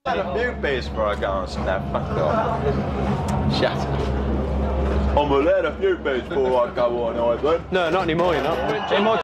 had a few beers before I go on snap. Fuck off. Shut up. I'm allowed a few beers before I go on, Ivan. No, not anymore, you're not.